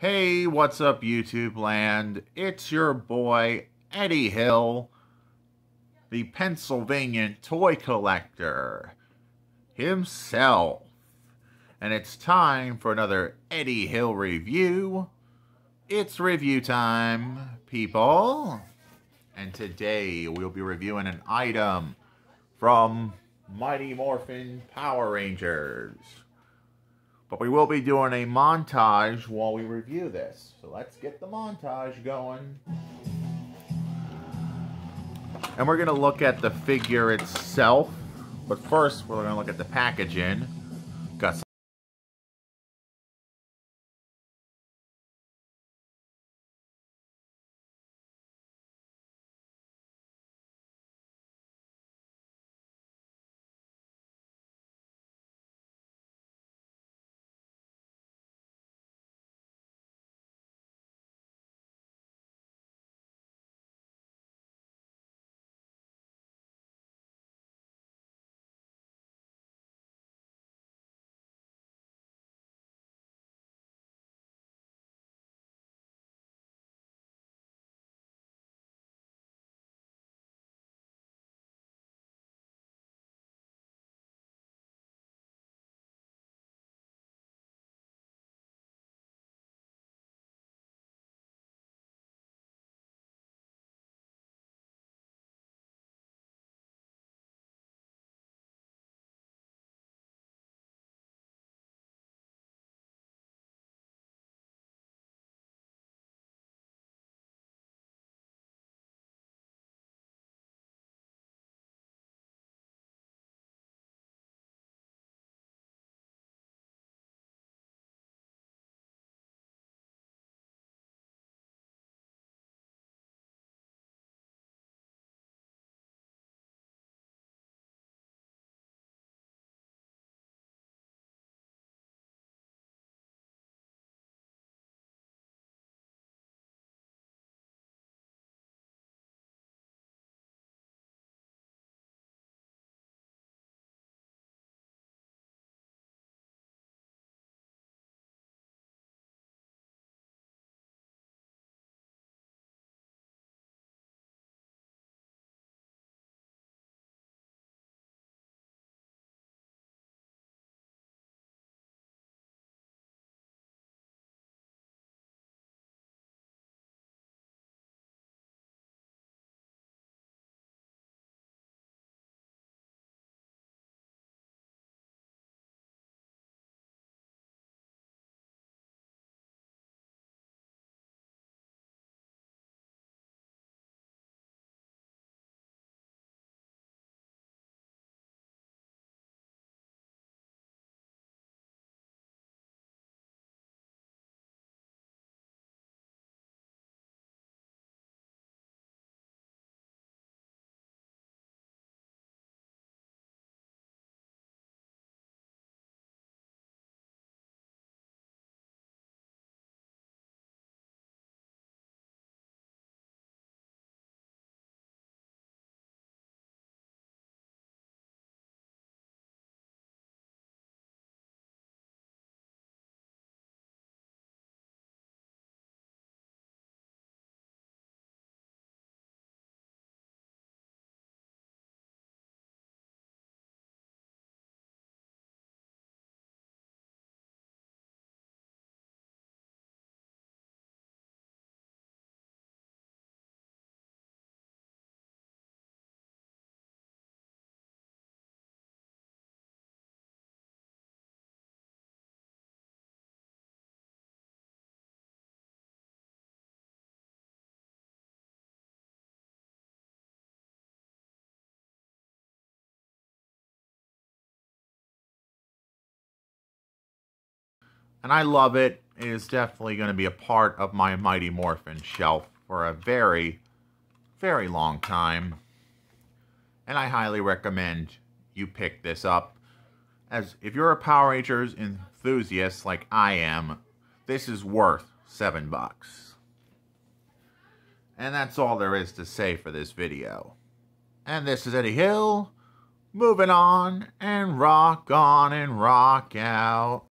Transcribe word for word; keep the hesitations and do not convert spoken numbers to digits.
Hey, what's up, YouTube land? It's your boy, Eddie Hill, the Pennsylvania toy collector himself. And it's time for another Eddie Hill review. It's review time, people. And today we'll be reviewing an item from Mighty Morphin Power Rangers. But we will be doing a montage while we review this. So let's get the montage going. And we're going to look at the figure itself. But first, we're going to look at the packaging. Got some And I love it. It is definitely going to be a part of my Mighty Morphin shelf for a very, very long time. And I highly recommend you pick this up. As if you're a Power Rangers enthusiast like I am, this is worth seven bucks. And that's all there is to say for this video. And this is Eddie Hill, moving on and rock on and rock out.